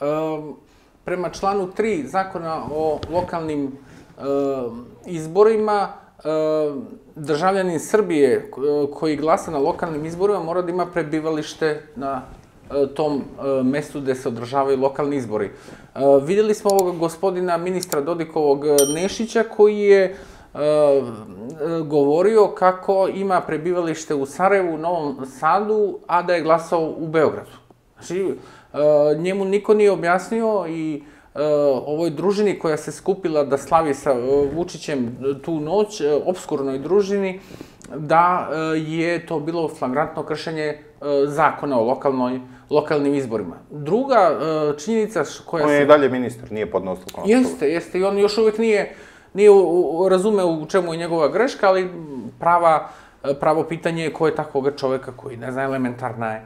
prema članu 3 Zakona o lokalnim izborima, državljanin Srbije koji glasa na lokalnim izborima mora da ima prebivalište na tom mestu gde se održavaju lokalni izbori. Videli smo ovog gospodina ministra Dodikovog Nešića koji je govorio kako ima prebivalište u Sarajevu, u Novom Sadu, a da je glasao u Beogradu. Znači, njemu niko nije objasnio i ovoj družini koja se skupila da slavi sa Vučićem tu noć, opskurnoj družini, da je to bilo flagrantno kršenje zakona o lokalnim izborima. Druga činjenica koja se... On je i dalje ministar, nije podneo ostavku. Jeste, i on još uvek nije razumeo u čemu je njegova greška, ali pravo pitanje je ko je takvoga čoveka koji ne zna elementarne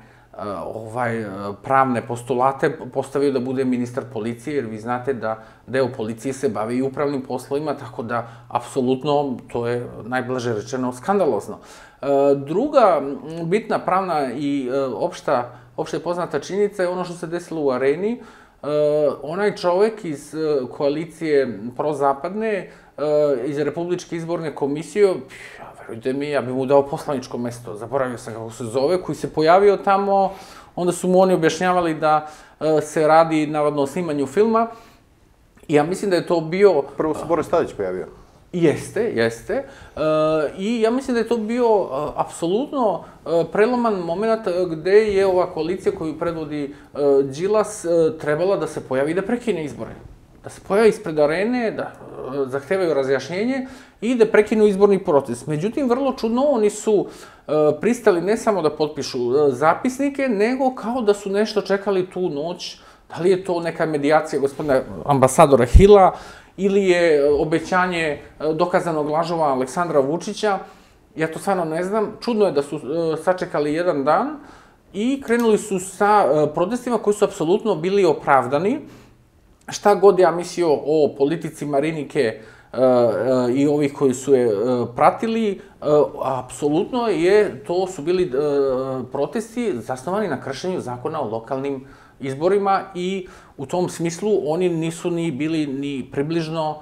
pravne postulate postavio da bude ministar policije, jer vi znate da deo policije se bavi i upravnim poslovima, tako da, apsolutno, to je najblaže rečeno skandalozno. Druga bitna pravna i opšte poznata činjenica je ono što se desilo u Areni. Onaj čovek iz koalicije prozapadne, iz Republičke izborne komisije, verujte mi, ja bih mu dao poslaničko mesto, zaboravio sam kako se zove, koji se pojavio tamo, onda su mu oni objašnjavali da se radi, navodno, o snimanju filma, i ja mislim da je to bio... Prvo se Boris Tadić pojavio. Jeste. I ja mislim da je to bio apsolutno preloman moment gde je ova koalicija koju predvodi Đilas trebala da se pojavi i da prekine izbore. Da se pojavi ispred Arene, da zahtevaju razjašnjenje i da prekinu izborni proces. Međutim, vrlo čudno, oni su pristali ne samo da potpišu zapisnike, nego kao da su nešto čekali tu noć. Da li je to neka medijacija gospodina ambasadora Hila, ili je obećanje dokazanog lažova Aleksandra Vučića, ja to stvarno ne znam. Čudno je da su sačekali jedan dan i krenuli su sa protestima koji su apsolutno bili opravdani. Šta god ja mislio o politici Marinike i ovih koji su je pratili, apsolutno to su bili protesti zasnovani na kršenju zakona o lokalnim izborima i u tom smislu oni nisu ni bili ni približno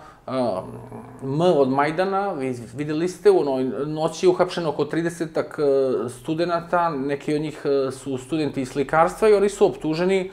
od Majdana. Videli ste, u onoj noći je uhapšeno oko 30-ak studenta, neki od njih su studenti iz slikarstva i oni su optuženi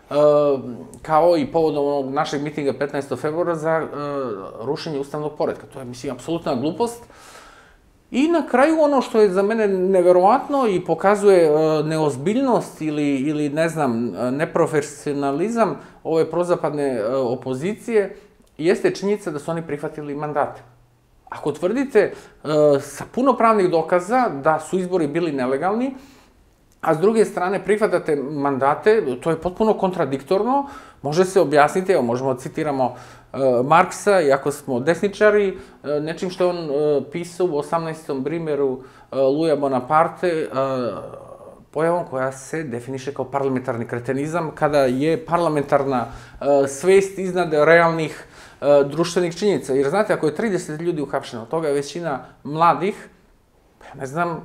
kao i povodom onog našeg mitinga 15. februara za rušenje ustavnog poretka. To je, mislim, apsolutna glupost. I na kraju ono što je za mene neverovatno i pokazuje neozbiljnost ili, ne znam, neprofesionalizam ove prozapadne opozicije, jeste činjenica da su oni prihvatili mandate. Ako tvrdite sa puno pravnih dokaza da su izbori bili nelegalni, a s druge strane prihvatate mandate, to je potpuno kontradiktorno, može se objasniti, evo možemo citiramo Marksa, iako smo desničari, nečim što je on pisao u 18. Brimeru Luja Bonaparte, pojavom koja se definiše kao parlamentarni kretenizam, kada je parlamentarna svest iznad realnih društvenih činjenica. Jer znate, ako je 30 ljudi uhapšeno, od toga je većina mladih, ne znam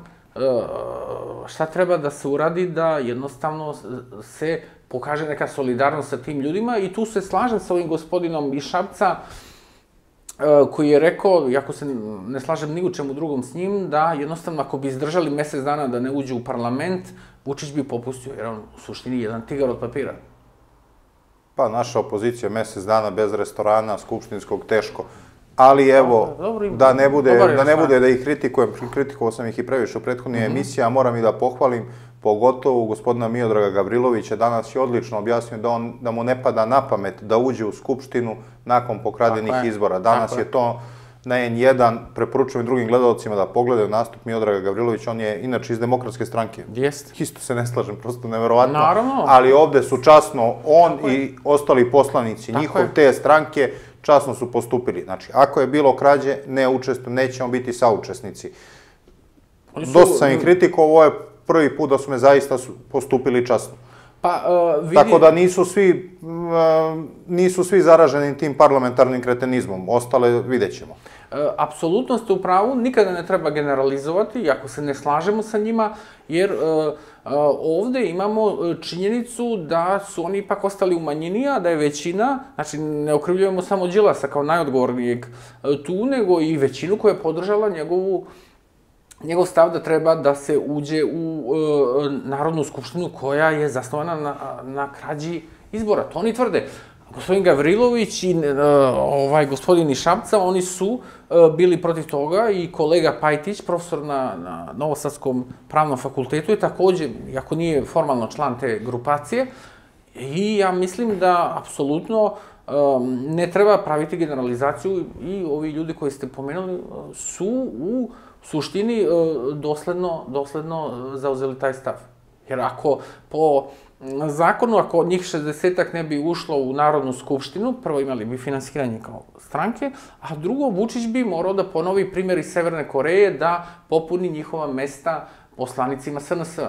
šta treba da se uradi da jednostavno se pokaže neka solidarnost sa tim ljudima i tu se slažem sa ovim gospodinom iz Šapca koji je rekao, iako se ne slažem ni u čemu drugom s njim, da jednostavno ako bi izdržali mesec dana da ne uđu u parlament, Vučić bi popustio, jer on u suštini jedan tigar od papira. Pa naša opozicija mesec dana bez restorana, skupštinskog, teško. Ali evo, da ne bude da ih kritikujem, kritikovao sam ih i previše u prethodnim emisijama, moram i da pohvalim, pogotovo gospodina Miodraga Gavrilovića, danas je odlično objasnio da mu ne pada na pamet da uđe u Skupštinu nakon pokradenih izbora. Danas je to na N1, preporučujem i drugim gledalcima da pogledaju nastup Miodraga Gavrilovića, on je inače iz Demokratske stranke. Isto se ne slažem, prosto neverovatno, ali ovde su časno on i ostali poslanici njihov te stranke časno su postupili. Znači, ako je bilo krađe, nećemo biti saučesnici. Dosta sam ih kritikovao, ovo je prvi put da su me zaista postupili časno. Tako da nisu svi zaraženi tim parlamentarnim kretenizmom. Ostale vidjet ćemo. apsolutno ste u pravu, nikada ne treba generalizovati, iako se ne slažemo sa njima, jer ovde imamo činjenicu da su oni ipak ostali u manjini, a da je većina, znači ne okrivljujemo samo Đilasa kao najodgovornijeg tu, nego i većinu koja je podržala njegov stav da treba da se uđe u Narodnu skupštinu koja je zasnovana na krađi izbora. To oni tvrde. Gospodin Gavrilović i gospodin iz Šapca, oni su bili protiv toga i kolega Pajtić, profesor na Novosadskom pravnom fakultetu, je takođe, iako nije formalno član te grupacije, i ja mislim da apsolutno ne treba praviti generalizaciju i ovi ljudi koji ste pomenuli su u suštini dosledno zauzeli taj stav. Jer ako po zakonu, ako njih 60-ak ne bi ušlo u Narodnu skupštinu, prvo imali bi finansiranje kao stranke, a drugo, Vučić bi morao da ponovi primjer iz Severne Koreje da popuni njihova mesta poslanicima SNS-a.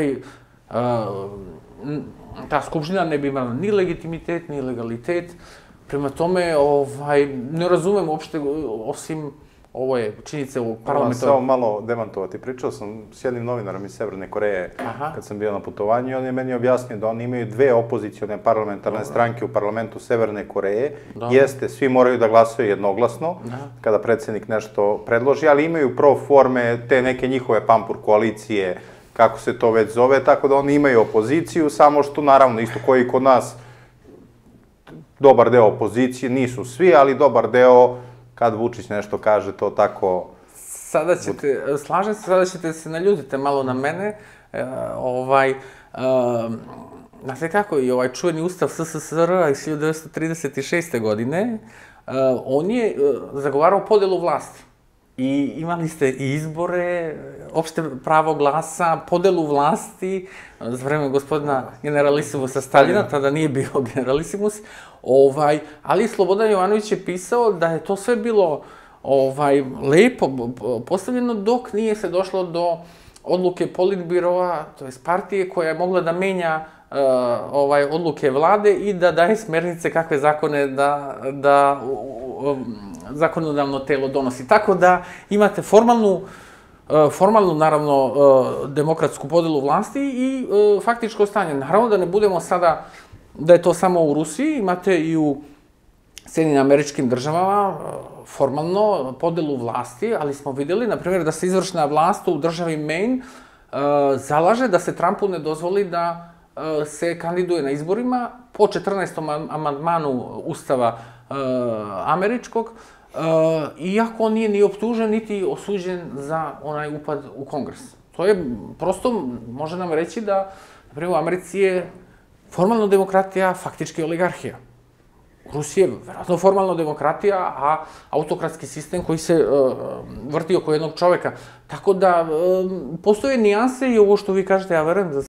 Ta skupština ne bi imala ni legitimitet, ni legalitet. Prema tome, ne razumem uopšte, osim ovo je činjenice u parlamentu. Samo malo demantovati. Pričao sam s jednim novinarom iz Severne Koreje kad sam bio na putovanju i on je meni objasnio da oni imaju dve opozicione parlamentarne stranke u parlamentu Severne Koreje. Jeste, svi moraju da glasaju jednoglasno kada predsednik nešto predloži, ali imaju pro forme te neke njihove pampur koalicije, kako se to već zove, tako da oni imaju opoziciju, samo što naravno isto koji kod nas dobar deo opozicije, nisu svi, ali dobar deo kad Vučić nešto kaže, to tako... Slažem se, sada ćete se naljutiti malo na mene. Znate kako, i ovaj čuveni ustav SSSR iz 1936. godine, on je zagovarao podelu vlasti. I imali ste i izbore, opšte pravo glasa, podelu vlasti, za vreme gospodina generalisimusa Staljina, tada nije bio generalisimus, ali Slobodan Jovanović je pisao da je to sve bilo lepo postavljeno dok nije se došlo do odluke Politbiroa, to je partije koja je mogla da menja odluke vlade i da daje smernice kakve zakone da zakonodavno telo donosi. Tako da imate formalnu, naravno, demokratsku podelu vlasti i faktičko stanje. Naravno da ne budemo sada da je to samo u Rusiji, imate i u Sjedinjenim Američkim Državama formalno podelu vlasti, ali smo videli, na primjer, da se izvršna vlast u državi Maine zalaže da se Trumpu ne dozvoli da se kandiduje na izborima po 14. amandmanu Ustava američkog, iako on nije ni optužen, niti osuđen za onaj upad u Kongres. To je prosto, može nam reći da, na primjer, u Americi je formalno demokratija, faktički oligarhija. U Rusiji je verovatno formalno demokratija, a autokratski sistem koji se vrti oko jednog čoveka. Tako da, postoje nijanse i ovo što vi kažete, ja verujem da